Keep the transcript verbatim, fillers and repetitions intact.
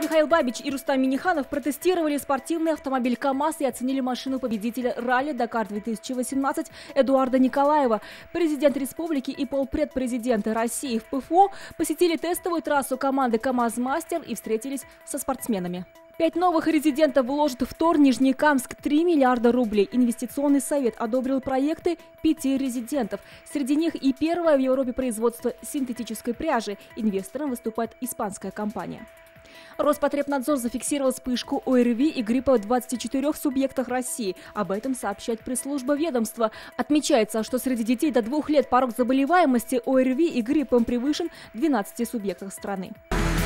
Михаил Бабич и Рустам Минниханов протестировали спортивный автомобиль КАМАЗ и оценили машину победителя ралли «Дакар-две тысячи восемнадцать» Эдуарда Николаева. Президент республики и полпред президента России в ПФО посетили тестовую трассу команды «КамАЗ-Мастер» и встретились со спортсменами. Пять новых резидентов вложат в ТОР Нижнекамск три миллиарда рублей. Инвестиционный совет одобрил проекты пяти резидентов. Среди них и первое в Европе производство синтетической пряжи. Инвестором выступает испанская компания. Роспотребнадзор зафиксировал вспышку ОРВИ и гриппа в двадцати четырёх субъектах России. Об этом сообщает пресс-служба ведомства. Отмечается, что среди детей до двух лет порог заболеваемости ОРВИ и гриппом превышен в двенадцати субъектах страны.